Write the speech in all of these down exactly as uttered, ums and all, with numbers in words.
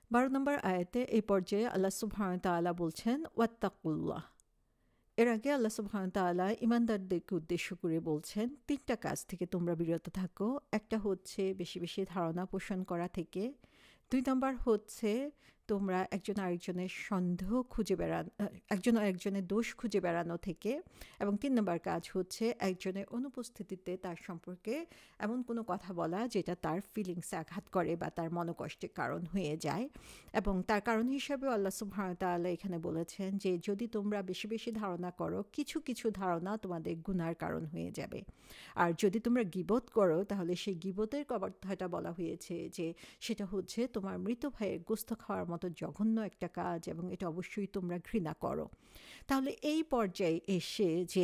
বারো নম্বর আয়াতে এই পর্যায়ে আল্লাহ সুবহানাহু ওয়া তাআলা বলছেন ওয়াত্তাকুল্লাহ। এর আগে আল্লাহ সুবহানাহু ওয়া তাআলা ঈমানদারদেরকে উদ্দেশ্য করে বলছেন তিনটা কাজ থেকে তোমরা বিরত থাকো। একটা হচ্ছে বেশি বেশি ধারণা পোষণ করা থেকে, দুই নম্বর হচ্ছে তোমরা একজন আরেকজনের সন্দেহ খুঁজে বেড়ানো, একজন আরেকজনের দোষ খুঁজে বেড়ানো থেকে, এবং তিন নম্বর কাজ হচ্ছে একজনের অনুপস্থিতিতে তার সম্পর্কে এমন কোনো কথা বলা যেটা তার ফিলিংসে আঘাত করে বা তার মনোকষ্টের কারণ হয়ে যায়। এবং তার কারণ হিসাবে আল্লাহ সুবহানাহু ওয়া তাআলা এখানে বলেছেন যে যদি তোমরা বেশি বেশি ধারণা করো, কিছু কিছু ধারণা তোমাদের গুনার কারণ হয়ে যাবে। আর যদি তোমরা গীবত করো তাহলে সেই গীবতের কথাটা বলা হয়েছে যে সেটা হচ্ছে তোমার মৃত ভাইয়ের গোস্ত খাওয়ার মতো জঘন্য একটা কাজ, এবং এটা অবশ্যই তোমরা ঘৃণা করো। তাহলে এই পর্যায়ে এসে যে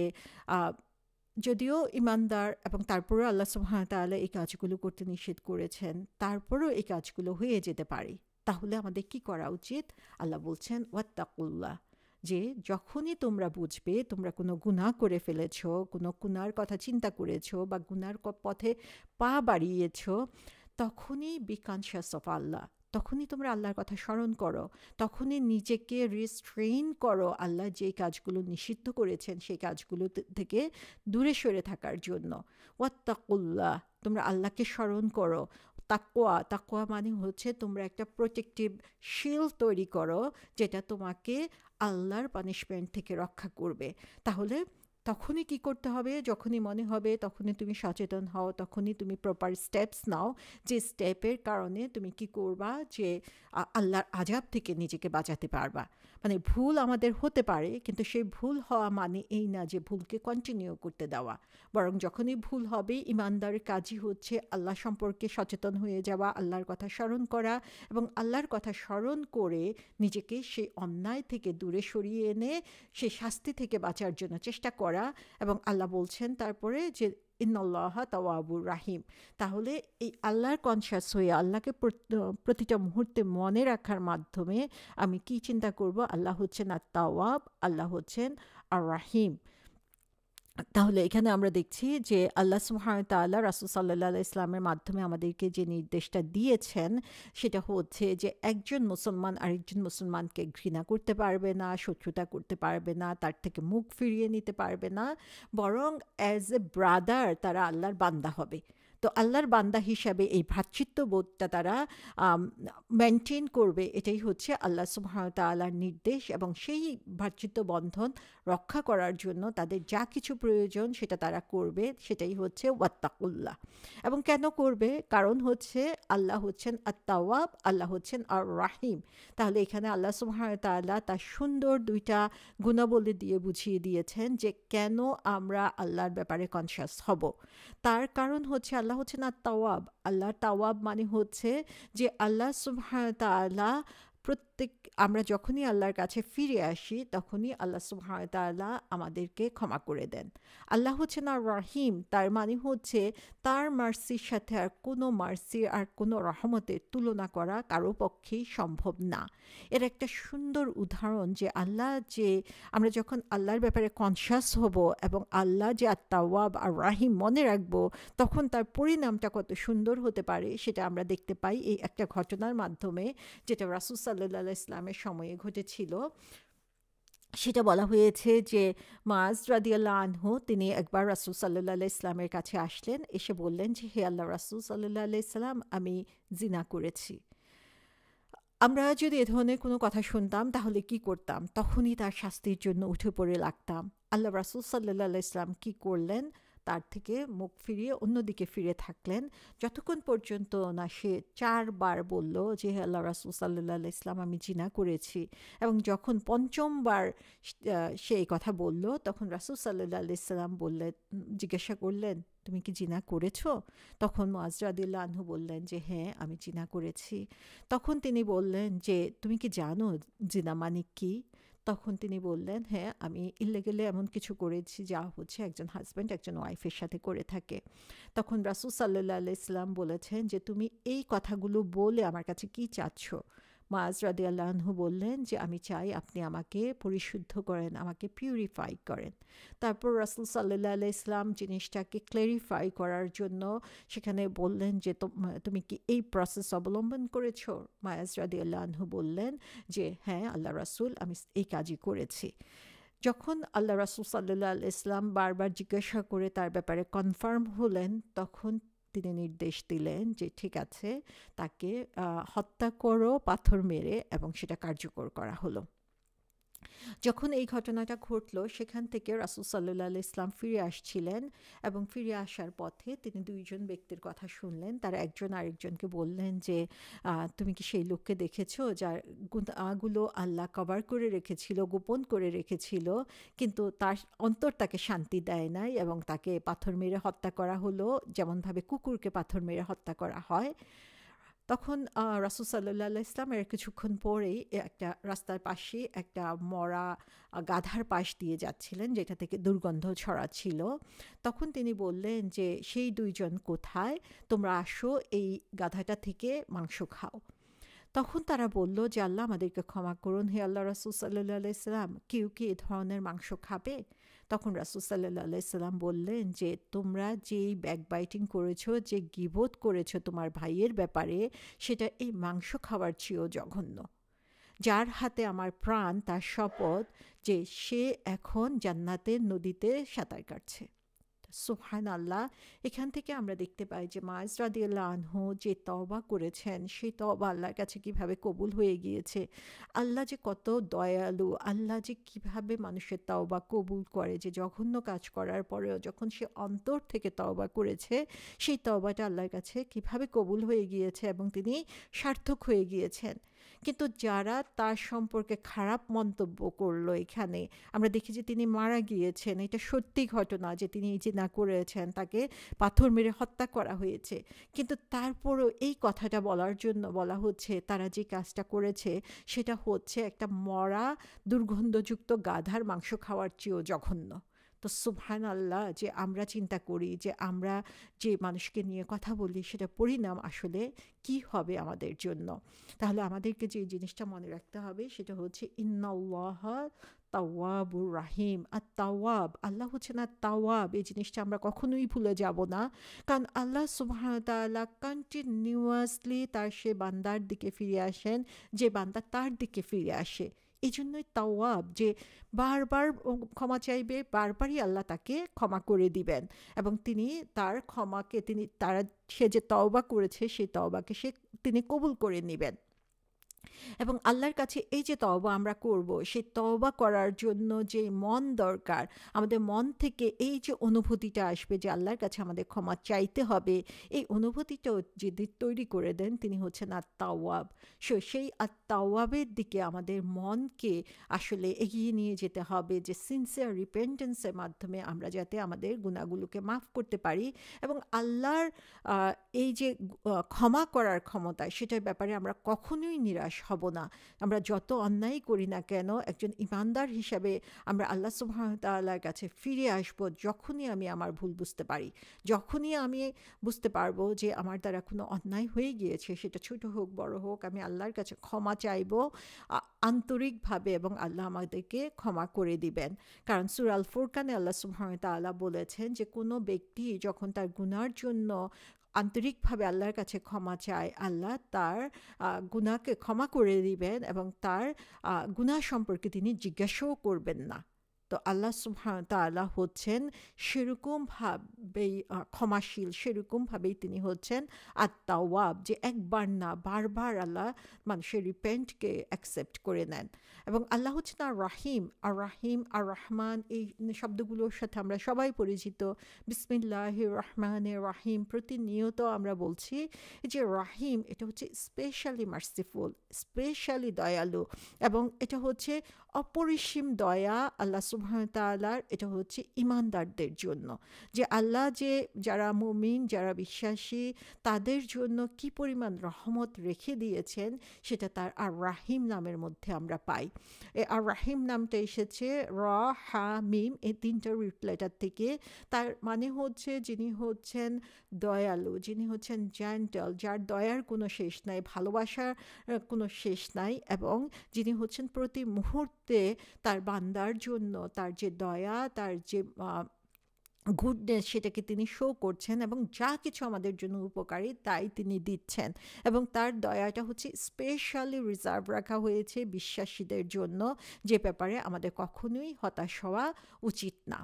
যদিও ইমানদার এবং তারপরেও আল্লাহ সুবহানাহু ওয়া তাআলা এই কাজগুলো করতে নিষেধ করেছেন, তারপরেও এই কাজগুলো হয়ে যেতে পারে। তাহলে আমাদের কি করা উচিত? আল্লাহ বলছেন ওয়াত্তাকুল্লাহ, যে যখনই তোমরা বুঝবে তোমরা কোনো গুনাহ করে ফেলেছ, কোনো গুনার কথা চিন্তা করেছ বা গুনার পথে পা বাড়িয়েছ, তখনই বি কনশিয়াস অফ আল্লাহ, তখনই তোমরা আল্লাহর কথা স্মরণ করো, তখনই নিজেকে রিস্ট্রেইন করো আল্লাহ যে কাজগুলো নিষিদ্ধ করেছেন সেই কাজগুলো থেকে দূরে সরে থাকার জন্য। ওয়াত্তাকুল্লাহ, তোমরা আল্লাহকে স্মরণ করো। তাকওয়া, তাকওয়া মানে হচ্ছে তোমরা একটা প্রোটেক্টিভ শিল্ড তৈরি করো যেটা তোমাকে আল্লাহর পানিশমেন্ট থেকে রক্ষা করবে। তাহলে তখনই কি করতে হবে? যখনই মনে হবে তখনই তুমি সচেতন হও, তখনই তুমি প্রপার স্টেপস নাও, যে স্টেপের কারণে তুমি কি করবা, যে আল্লাহর আযাব থেকে নিজেকে বাঁচাতে পারবা। মানে ভুল আমাদের হতে পারে, কিন্তু সেই ভুল হওয়া মানে এই না যে ভুলকে কন্টিনিউ করতে দেওয়া, বরং যখনই ভুল হবে ইমানদারের কাজই হচ্ছে আল্লাহ সম্পর্কে সচেতন হয়ে যাওয়া, আল্লাহর কথা স্মরণ করা, এবং আল্লাহর কথা স্মরণ করে নিজেকে সেই অন্যায় থেকে দূরে সরিয়ে এনে সেই শাস্তি থেকে বাঁচার জন্য চেষ্টা করা। এবং আল্লাহ বলছেন তারপরে যে ইন্নাল্লাহা তাওয়াবুর রাহিম। তাহলে এই আল্লাহর কনশাস হয়ে আল্লাহকে প্রতিটা মুহূর্তে মনে রাখার মাধ্যমে আমি কি চিন্তা করব? আল্লাহ হচ্ছেন আর তাওয়াব, আল্লাহ হচ্ছেন আর রাহিম। তাহলে এখানে আমরা দেখছি যে আল্লাহ সুবহানাহু ওয়া তাআলা রাসূল সাল্লাল্লাহু আলাইহি ইসলামের মাধ্যমে আমাদেরকে যে নির্দেশটা দিয়েছেন সেটা হচ্ছে যে একজন মুসলমান আরেকজন মুসলমানকে ঘৃণা করতে পারবে না, শত্রুতা করতে পারবে না, তার থেকে মুখ ফিরিয়ে নিতে পারবে না, বরং অ্যাজ এ ব্রাদার তারা আল্লাহর বান্দা হবে। তো আল্লাহর বান্দা হিসাবে এই ভ্রাতৃত্ববোধটা তারা মেনটেন করবে, এটাই হচ্ছে আল্লাহ সুবহানাহু ওয়া তাআলার নির্দেশ। এবং সেই ভ্রাতৃত্ব বন্ধন রক্ষা করার জন্য তাদের যা কিছু প্রয়োজন সেটা তারা করবে, সেটাই হচ্ছে ওয়াত্তাকুল্লাহ। এবং কেন করবে? কারণ হচ্ছে আল্লাহ হচ্ছেন আত তাওয়াব, আল্লাহ হচ্ছেন আর রাহিম। তাহলে এখানে আল্লাহ সুবহানাহু ওয়া তাআলা তার সুন্দর দুইটা গুণাবলী দিয়ে বুঝিয়ে দিয়েছেন যে কেন আমরা আল্লাহর ব্যাপারে কনশাস হব। তার কারণ হচ্ছে আল্লাহ হচ্ছেন আত তাওয়াব। আল্লাহ তাওয়াব মানে হচ্ছে যে আল্লাহ সুবহানাহু ওয়া তাআলা প্রত্যেক আমরা যখনই আল্লাহর কাছে ফিরে আসি তখনই আল্লাহ সুবহানাহু ওয়া তাআলা আমাদেরকে ক্ষমা করে দেন। আল্লাহ হচ্ছেন আর রাহিম, তার মানে হচ্ছে তার মার্সির সাথে আর কোনো মার্সির আর কোনো রহমতের তুলনা করা কারো পক্ষেই সম্ভব না। এর একটা সুন্দর উদাহরণ যে আল্লাহ যে আমরা যখন আল্লাহর ব্যাপারে কনশাস হব এবং আল্লাহ যে আত তাওয়াব আর রাহিম মনে রাখবো, তখন তার পরিণামটা কত সুন্দর হতে পারে সেটা আমরা দেখতে পাই এই একটা ঘটনার মাধ্যমে, যেটা রাসূল সাল্লাল্লাহু আলাইহি ইসলামের সময়ে ঘটেছিল। সেটা বলা হয়েছে যে মুআজ রাদিয়াল্লাহু আনহু তিনি একবার রাসূল সাল্লাল্লাহু আলাইহি ইসলামের কাছে আসলেন, এসে বললেন যে হে আল্লাহ রাসূল সাল্লাল্লাহু আলাইহি সাল্লাম, আমি জিনা করেছি। আমরা যদি এ ধরনের কোনো কথা শুনতাম তাহলে কি করতাম? তখনই তার শাস্তির জন্য উঠে পড়ে লাগতাম। আল্লাহ রাসূল সাল্লাল্লাহু আলাইহি ইসলাম কি করলেন? তার থেকে মুখ ফিরিয়ে অন্যদিকে ফিরে থাকলেন, যতক্ষণ পর্যন্ত না সে চারবার বলল যে হে আল্লাহ রাসূল সাল্লাল্লাহু আলাইহি ইসলাম, আমি জিনা করেছি। এবং যখন পঞ্চমবার সে এই কথা বলল, তখন রাসূল সাল্লাল্লাহু আলাইহি ইসলাম বললেন, জিজ্ঞাসা করলেন তুমি কি জিনা করেছো? তখন মুআজ রাদিয়াল্লাহু আনহু বললেন যে হ্যাঁ, আমি জিনা করেছি। তখন তিনি বললেন যে তুমি কি জানো জিনা মানে কি? তখন তিনি বললেন হ্যাঁ, আমি ইল্লিগালি এমন কিছু করেছি যা হচ্ছে একজন হাজব্যান্ড একজন ওয়াইফের সাথে করে থাকে। তখন রাসূল সাল্লাল্লাহু আলাইহি ইসলাম বলেছেন যে তুমি এই কথাগুলো বলে আমার কাছে কি চাচ্ছ? মুআজ রাদিয়াল্লাহু আনহু বললেন যে আমি চাই আপনি আমাকে পরিশুদ্ধ করেন, আমাকে পিউরিফাই করেন। তারপর রাসূল সাল্লাল্লাহু আলাইহি ওয়াসাল্লাম জিনিসটাকে ক্ল্যারিফাই করার জন্য সেখানে বললেন যে তুমি কি এই প্রসেস অবলম্বন করেছো? মুআজ রাদিয়াল্লাহু আনহু বললেন যে হ্যাঁ আল্লাহ রাসূল, আমি এই কাজই করেছি। যখন আল্লাহ রাসূল সাল্লাল্লাহু আলাইহি ওয়াসাল্লাম বারবার জিজ্ঞাসা করে তার ব্যাপারে কনফার্ম হলেন, তখন তিনি নির্দেশ দিলেন যে ঠিক আছে, তাকে হত্যা করো পাথর মেরে, এবং সেটা কার্যকর করা হলো। যখন এই ঘটনাটা ঘটল, সেখান থেকে রাসূল সাল্লাল্লাহু আলাইহি ওয়াসাল্লাম ফিরে আসছিলেন, এবং ফিরে আসার পথে তিনি দুইজন ব্যক্তির কথা শুনলেন। তারা একজন আরেকজনকে বললেন যে তুমি কি সেই লোককে দেখেছো যার গুনাহগুলো আল্লাহ কভার করে রেখেছিল, গোপন করে রেখেছিল, কিন্তু তার অন্তর তাকে শান্তি দেয় নাই, এবং তাকে পাথর মেরে হত্যা করা হলো, যেমনভাবে কুকুরকে পাথর মেরে হত্যা করা হয়। তখন রাসূল সাল্লাল্লাহু আলাইহি ওয়াসাল্লাম এর কিছুক্ষণ পরেই একটা রাস্তার পাশে একটা মরা গাধার পাশ দিয়ে যাচ্ছিলেন, যেটা থেকে দুর্গন্ধ ছড়াচ্ছিল। তখন তিনি বললেন যে সেই দুইজন কোথায়, তোমরা আসো এই গাধাটা থেকে মাংস খাও। তখন তারা বলল যে আল্লাহ আমাদেরকে ক্ষমা করুন, হে আল্লাহ রাসূল সাল্লাল্লাহু আলাইহি ওয়াসাল্লাম, কেউ কি এ ধরনের মাংস খাবে? তখন রাসূল সাল্লাল্লাহু আলাইহি ওয়াসাল্লাম বললেন যে তোমরা যেই ব্যাকবাইটিং করেছো, যে গীবত করেছো তোমার ভাইয়ের ব্যাপারে, সেটা এই মাংস খাওয়ার চেয়েও জঘন্য। যার হাতে আমার প্রাণ, তার শপথ যে সে এখন জান্নাতের নদীতে সাঁতার কাটছে। সুবহানাল্লাহ। এখান থেকে আমরা দেখতে পাই যে মুআজ রাদিয়াল্লাহু আনহু যে তওবা করেছেন, সেই তওবা আল্লাহর কাছে কিভাবে কবুল হয়ে গিয়েছে। আল্লাহ যে কত দয়ালু, আল্লাহ যে কিভাবে মানুষের তওবা কবুল করে, যে জঘন্য কাজ করার পরেও যখন সে অন্তর থেকে তওবা করেছে, সেই তওবাটা আল্লাহর কাছে কিভাবে কবুল হয়ে গিয়েছে, এবং তিনি সার্থক হয়ে গিয়েছেন। কিন্তু যারা তার সম্পর্কে খারাপ মন্তব্য করলো, এখানে আমরা দেখি যে তিনি মারা গিয়েছেন, এটা সত্যি ঘটনা যে তিনি জিনা করেছেন, তাকে পাথর মেরে হত্যা করা হয়েছে, কিন্তু তারপরও এই কথাটা বলার জন্য বলা হচ্ছে তারা যে কাজটা করেছে সেটা হচ্ছে একটা মরা দুর্গন্ধযুক্ত গাধার মাংস খাওয়ার চেয়েও জঘন্য। তো সুবহানাল্লাহ, যে আমরা চিন্তা করি যে আমরা যে মানুষকে নিয়ে কথা বলি সেটা পরিণাম আসলে কি হবে আমাদের জন্য। তাহলে আমাদেরকে যে জিনিসটা মনে রাখতে হবে সেটা হচ্ছে ইন্নাল্লাহা তাওয়াবুর রাহিম। আর তাওয়াব, আল্লাহ হচ্ছে না তাওয়াব, এই জিনিসটা আমরা কখনোই ভুলে যাব না। কারণ আল্লাহ সুবহানাহু ওয়া তাআলা কন্টিনিউয়াসলি তার সে বান্দার দিকে ফিরে আসেন, যে বান্দা তার দিকে ফিরে আসে। এই জন্যই তাওয়াব, যে বারবার ক্ষমা চাইবে, বারবারই আল্লাহ তাকে ক্ষমা করে দিবেন, এবং তিনি তার ক্ষমাকে, তিনি তারা সে যে তওবা করেছে সেই তওবাকে সে তিনি কবুল করে নেবেন। এবং আল্লাহর কাছে এই যে তওবা আমরা করব, সেই তওবা করার জন্য যে মন দরকার, আমাদের মন থেকে এই যে অনুভূতিটা আসবে যে আল্লাহর কাছে আমাদের ক্ষমা চাইতে হবে, এই অনুভূতিটাও যদি তৈরি করে দেন তিনি হচ্ছেন আত তাওয়াব। সো সেই আত তাওয়াবের দিকে আমাদের মনকে আসলে এগিয়ে নিয়ে যেতে হবে, যে সিনসিয়ার রিপেন্টেন্সের মাধ্যমে আমরা যাতে আমাদের গুনাহগুলোকে মাফ করতে পারি, এবং আল্লাহর এই যে ক্ষমা করার ক্ষমতা, সেটার ব্যাপারে আমরা কখনোই নিরাশ হব না। আমরা যত অন্যায় করি না কেন, একজন ইমানদার হিসাবে আমরা আল্লাহ সুবহানাহু ওয়া তাআলার কাছে ফিরে আসব যখনই আমি আমার ভুল বুঝতে পারি, যখনই আমি বুঝতে পারবো যে আমার দ্বারা কোনো অন্যায় হয়ে গিয়েছে, সেটা ছোট হোক বড় হোক, আমি আল্লাহর কাছে ক্ষমা চাইব আন্তরিকভাবে, এবং আল্লাহ আমাদেরকে ক্ষমা করে দিবেন। কারণ সূরা আল ফুরকানে আল্লাহ সুবহানাহু ওয়া তাআলা বলেছেন যে কোনো ব্যক্তি যখন তার গুনার জন্য আন্তরিকভাবে আল্লাহর কাছে ক্ষমা চায়, আল্লাহ তার গুনাহকে ক্ষমা করে দিবেন, এবং তার গুনাহ সম্পর্কে তিনি জিজ্ঞাসাও করবেন না। তো আল্লাহ সুবহানাহু ওয়া তাআলা হচ্ছেন সেরকমভাবেই ক্ষমাশীল, সেরকমভাবেই তিনি হচ্ছেন আত তাওয়াব, যে একবার না বারবার আল্লাহ মানুষের রিপেন্টকে অ্যাকসেপ্ট করে নেন। এবং আল্লাহ হচ্ছেন আর রাহিম। আর রাহিম আর রহমান, এই শব্দগুলোর সাথে আমরা সবাই পরিচিত। বিসমিল্লাহির রহমানির রাহিম প্রতিনিয়ত আমরা বলছি যে রাহিম এটা হচ্ছে স্পেশালি মার্সিফুল, স্পেশালি দয়ালু, এবং এটা হচ্ছে অপরিসীম দয়া আল্লাহ সুবহানাহু সুবহানাহু ওয়া তাআলার এটা হচ্ছে ঈমানদারদের জন্য, যে আল্লাহ যে যারা মুমিন, যারা বিশ্বাসী, তাদের জন্য কি পরিমাণ রহমত রেখে দিয়েছেন সেটা তার আর রাহিম নামের মধ্যে আমরা পাই। এই আর রাহিম নামটা এসেছে র, হা, মিম এই তিনটা রুট লেটার থেকে। তার মানে হচ্ছে যিনি হচ্ছেন দয়ালু, যিনি হচ্ছেন জেন্টল, যার দয়ার কোনো শেষ নাই, ভালোবাসার আহ, কোনো শেষ নাই, এবং যিনি হচ্ছেন প্রতি মুহূর্তে তার বান্দার জন্য তার যে দয়া, তার যে আহ, গুডনেস সেটাকে তিনি শো করছেন, এবং যা কিছু আমাদের জন্য উপকারী তাই তিনি দিচ্ছেন। এবং তার দয়াটা হচ্ছে স্পেশালি রিজার্ভ রাখা হয়েছে বিশ্বাসীদের জন্য, যে ব্যাপারে আমাদের কখনোই হতাশ হওয়া উচিত না।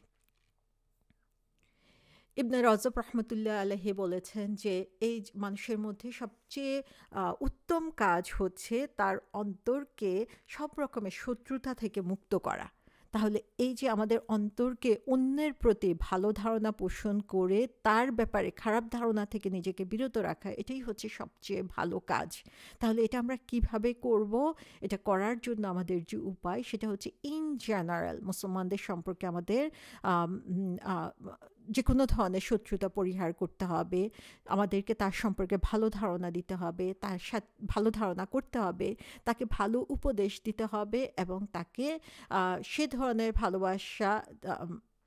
ইবনে রজব রহমতুল্লাহ আলাইহি বলেছেন যে এই যে মানুষের মধ্যে সবচেয়ে আহ, উত্তম কাজ হচ্ছে তার অন্তরকে সব রকমের শত্রুতা থেকে মুক্ত করা। তাহলে এই যে আমাদের অন্তরকে অন্যের প্রতি ভালো ধারণা পোষণ করে তার ব্যাপারে খারাপ ধারণা থেকে নিজেকে বিরত রাখা, এটাই হচ্ছে সবচেয়ে ভালো কাজ। তাহলে এটা আমরা কিভাবে করব? এটা করার জন্য আমাদের যে উপায় সেটা হচ্ছে ইন জেনারেল মুসলমানদের সম্পর্কে আমাদের আম, উম, আহ, যে কোনো ধরনের শত্রুতা পরিহার করতে হবে, আমাদেরকে তার সম্পর্কে ভালো ধারণা দিতে হবে, তার সাথে ভালো ধারণা করতে হবে, তাকে ভালো উপদেশ দিতে হবে, এবং তাকে আহ, সে ধরনের ভালোবাসা আম,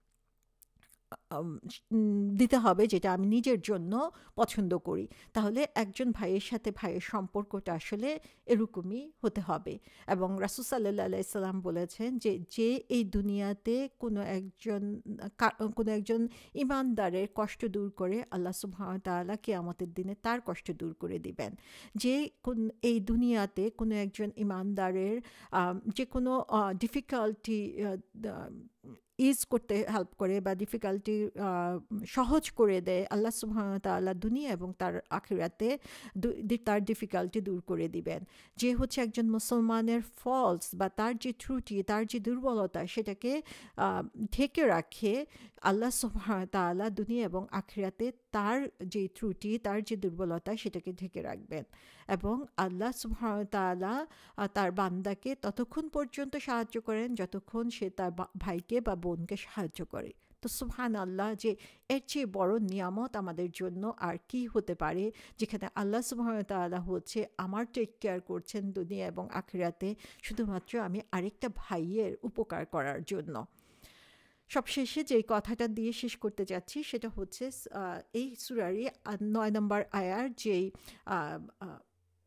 আম, উম, দিতে হবে যেটা আমি নিজের জন্য পছন্দ করি। তাহলে একজন ভাইয়ের সাথে ভাইয়ের সম্পর্কটা আসলে এরকমই হতে হবে। এবং রাসূল সাল্লাল্লাহু আলাইহি সাল্লাম বলেছেন যে যে এই দুনিয়াতে কোনো একজন কা- কোনো একজন ইমানদারের কষ্ট দূর করে, আল্লাহ সুবহানাহু ওয়া তাআলা কিয়ামতের দিনে তার কষ্ট দূর করে দিবেন। যে কোন এই দুনিয়াতে কোনো একজন ইমানদারের আম, যে কোনো ডিফিকাল্টি ইজ করতে হেল্প করে বা ডিফিকাল্টি সহজ করে দেয়, আল্লাহ সুবহানাহু ওয়া তাআলা দুনিয়া এবং তার আখিরাতে দু- দি- তার ডিফিকাল্টি দূর করে দিবেন। যে হচ্ছে একজন মুসলমানের ফলস বা তার যে ত্রুটি, তার যে দুর্বলতা সেটাকে আহ, ঢেকে রাখে, আল্লাহ সুবহানাহু ওয়া তাআলা দুনিয়া এবং আখিরাতে তার যে ত্রুটি, তার যে দুর্বলতা সেটাকে ঢেকে রাখবেন। এবং আল্লাহ সুবহানাহু ওয়া তাআলা আহ, তার বান্দাকে ততক্ষণ পর্যন্ত সাহায্য করেন যতক্ষণ সে তার বা- ভাইকে বা বোনকে সাহায্য করে। তো সুবহান আল্লাহ, যে এর চেয়ে বড় নিয়ামত আমাদের জন্য আর কি হতে পারে, যেখানে আল্লাহ সুবহানাহু ওয়া তাআলা হচ্ছে আমার টেক কেয়ার করছেন দুনিয়া এবং আখিরাতে, শুধুমাত্র আমি আরেকটা ভাইয়ের উপকার করার জন্য। সবশেষে যে কথাটা দিয়ে শেষ করতে যাচ্ছি সেটা হচ্ছে আহ, এই সূরারই আহ, নয় নম্বর আয়ার যেই আহ, আহ,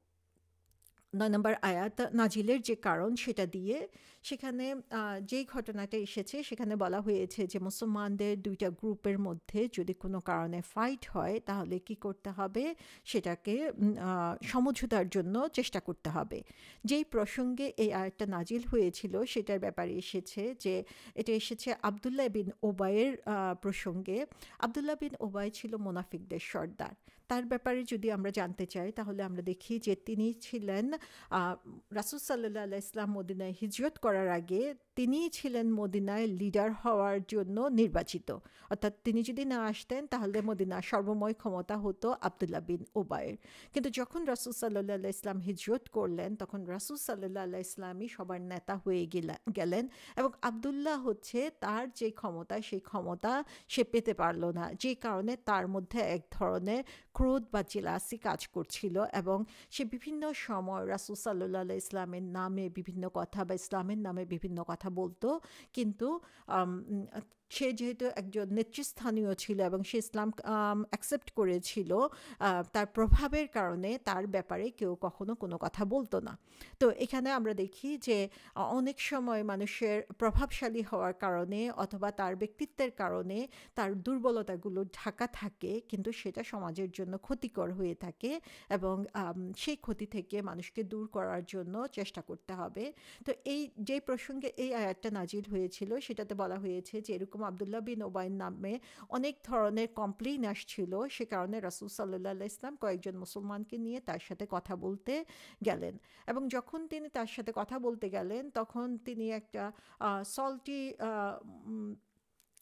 নয় নম্বর আয়াত নাজিলের যে কারণ সেটা দিয়ে, সেখানে আহ, যেই ঘটনাটা এসেছে সেখানে বলা হয়েছে যে মুসলমানদের দুইটা গ্রুপের মধ্যে যদি কোনো কারণে ফাইট হয় তাহলে কি করতে হবে, সেটাকে উম, আহ, সমঝোতার জন্য চেষ্টা করতে হবে। যেই প্রসঙ্গে এই আয়াতটা নাজিল হয়েছিল সেটার ব্যাপারে এসেছে যে এটা এসেছে আবদুল্লাহ বিন ওবায়ের আহ, প্রসঙ্গে। আবদুল্লাহ বিন ওবায় ছিল মুনাফিকদের সর্দার। তার ব্যাপারে যদি আমরা জানতে চাই তাহলে আমরা দেখি যে তিনি ছিলেন আহ, রাসূল সাল্লাল্লাহু আলাইহি ইসলাম মদিনায় হিজরত করার আগে তিনিই ছিলেন মদিনায় লিডার হওয়ার জন্য নির্বাচিত। অর্থাৎ তিনি যদি না আসতেন তাহলে মদিনার সর্বময় ক্ষমতা হতো আবদুল্লাহ বিন ওবায়ের। কিন্তু যখন রাসূল সাল্লাল্লাহু আলাইহি ইসলাম হিজরত করলেন তখন রাসূল সাল্লাল্লাহু আলাইহি ইসলামই সবার নেতা হয়ে গেলা- গেলেন, এবং আবদুল্লাহ হচ্ছে তার যে ক্ষমতা সেই ক্ষমতা সে পেতে পারল না, যে কারণে তার মধ্যে এক ধরনের ক্রোধ বা জেলাসি কাজ করছিল, এবং সে বিভিন্ন সময় রাসূল সাল্লাল্লাহু আলাইহি ইসলামের নামে বিভিন্ন কথা বা ইসলামের নামে বিভিন্ন কথা বলতো। কিন্তু আম, উম, সে যেহেতু একজন নেতৃস্থানীয় ছিল এবং সে ইসলাম অ্যাকসেপ্ট করেছিল, আহ, তার প্রভাবের কারণে তার ব্যাপারে কেউ কখনো কোনো কথা বলতো না। তো এখানে আমরা দেখি যে আহ, অনেক সময় মানুষের প্রভাবশালী হওয়ার কারণে অথবা তার ব্যক্তিত্বের কারণে তার দুর্বলতাগুলো ঢাকা থাকে, কিন্তু সেটা সমাজের জন্য ক্ষতিকর হয়ে থাকে, এবং আম, সেই ক্ষতি থেকে মানুষকে দূর করার জন্য চেষ্টা করতে হবে। তো এই যে প্রসঙ্গে এই আয়াতটা নাজিল হয়েছিল সেটাতে বলা হয়েছে যে এরকম আবদুল্লাহ বিন ওবায়ের নামে অনেক ধরনের কমপ্লেইন আসছিল, সে কারণে রাসূল সাল্লাল্লাহু আলাইহি ইসলাম কয়েকজন মুসলমানকে নিয়ে তার সাথে কথা বলতে গেলেন। এবং যখন তিনি তার সাথে কথা বলতে গেলেন তখন তিনি একটা সল্টি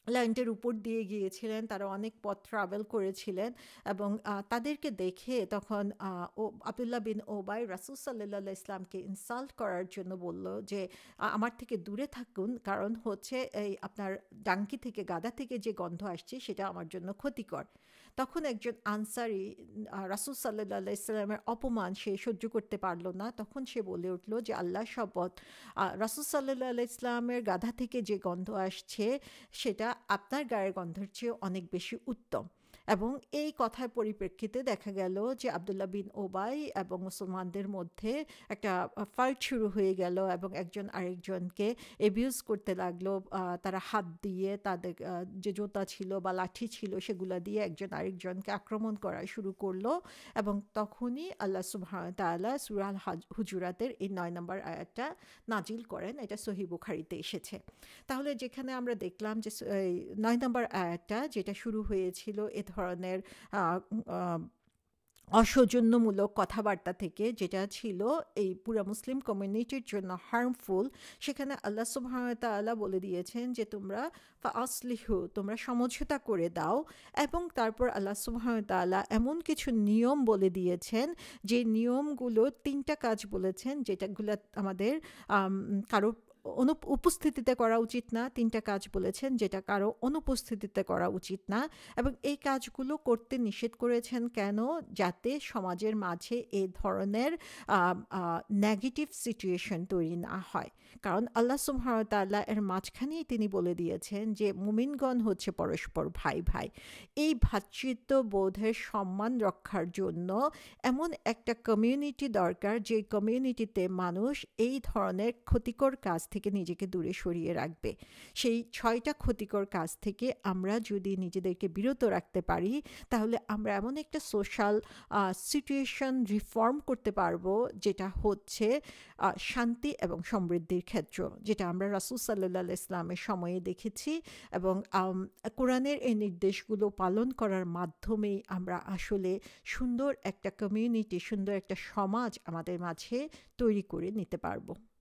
ল্যান্ডের উপর দিয়ে গিয়েছিলেন, তারা অনেক পথ ট্রাভেল করেছিলেন এবং আহ, তাদেরকে দেখে তখন আহ, ও আবদুল্লাহ বিন ওবাই রাসূল সাল্লাল্লাহু আলাইহি ইসলামকে ইনসাল্ট করার জন্য বলল যে আহ, আমার থেকে দূরে থাকুন, কারণ হচ্ছে এই আপনার ডাঙ্কি থেকে, গাদা থেকে যে গন্ধ আসছে সেটা আমার জন্য ক্ষতিকর। তখন একজন আনসারি আহ, রাসূল সাল্লাল্লাহু আলাইহি ইসলামের অপমান সে সহ্য করতে পারলো না, তখন সে বলে উঠল যে আল্লাহ শপথ, আহ, রাসূল সাল্লাল্লাহু আলাইহি ইসলামের গাধা থেকে যে গন্ধ আসছে সেটা আপনার গায়ের গন্ধের চেয়ে অনেক বেশি উত্তম। এবং এই কথার পরিপ্রেক্ষিতে দেখা গেল যে আবদুল্লাহ বিন ওবাই এবং মুসলমানদের মধ্যে একটা ফাইট শুরু হয়ে গেল এবং একজন আরেকজনকে এবিউজ করতে লাগলো। আহ, তারা হাত দিয়ে তাদের আহ, যে জুতা ছিল বা লাঠি ছিল সেগুলা দিয়ে একজন আরেকজনকে আক্রমণ করা শুরু করলো। এবং তখনই আল্লাহ সুবহানাহু ওয়া তাআলা সূরা আল হাজ- হুজুরাতের এই নয় নম্বর আয়াতটা নাজিল করেন, এটা সহিহ বুখারীতে এসেছে। তাহলে যেখানে আমরা দেখলাম যে স- এই নয় নম্বর আয়াতটা যেটা শুরু হয়েছিল এ ধরনের আহ, আহ, অসৌজন্যমূলক কথাবার্তা থেকে, যেটা ছিল এই পুরা মুসলিম কমিউনিটির জন্য হার্মফুল, সেখানে আল্লাহ সুবহানাহু ওয়া তাআলা বলে দিয়েছেন যে তোমরা ফাসলিহু, তোমরা সমঝোতা করে দাও। এবং তারপর আল্লাহ সুবহানাহু ওয়া তাআলা এমন কিছু নিয়ম বলে দিয়েছেন, যে নিয়মগুলো তিনটা কাজ বলেছেন যেটাগুলো আমাদের আম, কারো অনু উপস্থিতিতে করা উচিত না, তিনটা কাজ বলেছেন যেটা কারো অনুপস্থিতিতে করা উচিত না। এবং এই কাজগুলো করতে নিষেধ করেছেন কেন? যাতে সমাজের মাঝে এই ধরনের নেগেটিভ সিচুয়েশন তৈরি না হয়। কারণ আল্লাহ সুবহানাহু ওয়া তাআলা এর মাঝখানেই তিনি বলে দিয়েছেন যে মুমিনগণ হচ্ছে পরস্পর ভাই ভাই। এই ভ্রাতৃত্ববোধের সম্মান রক্ষার জন্য এমন একটা কমিউনিটি দরকার, যে কমিউনিটিতে মানুষ এই ধরনের ক্ষতিকর কাজ থেকে নিজেকে দূরে সরিয়ে রাখবে। সেই ছয়টা ক্ষতিকর কাজ থেকে আমরা যদি নিজেদেরকে বিরত রাখতে পারি, তাহলে আমরা এমন একটা সোশ্যাল সিচুয়েশন রিফর্ম করতে পারবো, যেটা হচ্ছে আহ, শান্তি এবং সমৃদ্ধির ক্ষেত্র, যেটা আমরা রাসূল সাল্লাল্লাহু আলাইহি ইসলামের সময়ে দেখেছি। এবং আম, কোরআনের এই নির্দেশগুলো পালন করার মাধ্যমেই আমরা আসলে সুন্দর একটা কমিউনিটি, সুন্দর একটা সমাজ আমাদের মাঝে তৈরি করে নিতে পারবো।